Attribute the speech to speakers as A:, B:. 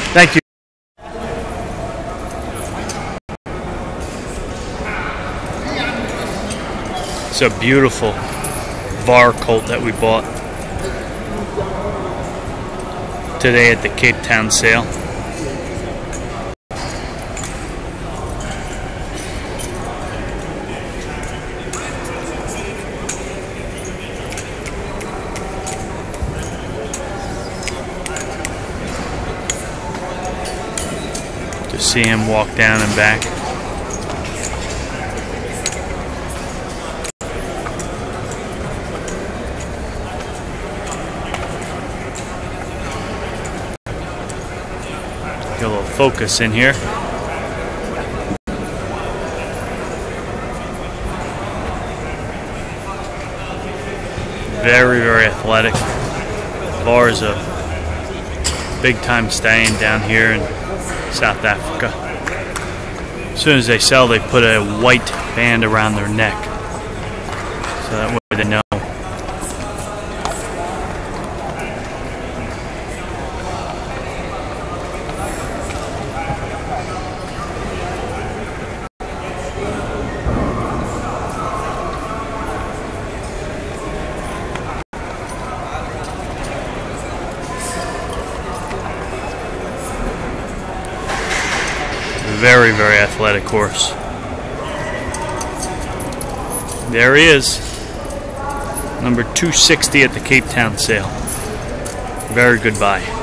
A: Thank you. It's a beautiful VAR colt that we bought today at the Cape Town sale. To see him walk down and back. Get a little focus in here. Very, very athletic. VAR is a big time stallion down here in South Africa. As soon as they sell, they put a white band around their neck, so that way they know. Very, very athletic horse. There he is. Number 260 at the Cape Town sale. Very good buy.